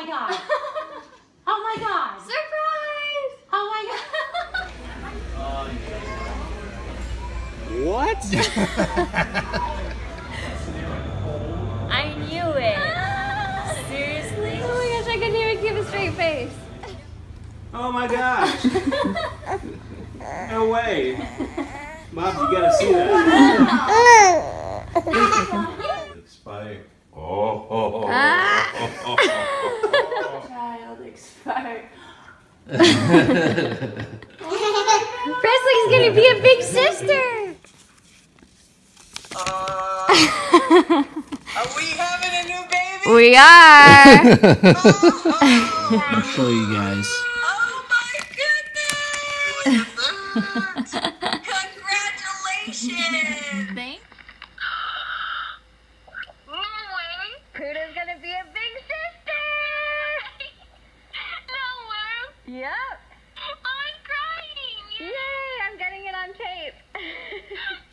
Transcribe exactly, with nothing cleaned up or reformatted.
my god. Oh my god. Surprise! Oh my god. What? I knew it. Seriously? Oh my gosh, I couldn't even keep a straight face. Oh my gosh. No way. Mom, you gotta see that. Spike. Oh, oh, oh, Ah. oh, oh, oh, Child expired. Presley's gonna be a big sister. Uh, are we having a new baby? We are. I'll show you guys. Oh my goodness! Congratulations! Thanks. Kuda's gonna be a big sister. No way. Yep. I'm crying. Yay! I'm getting it on tape.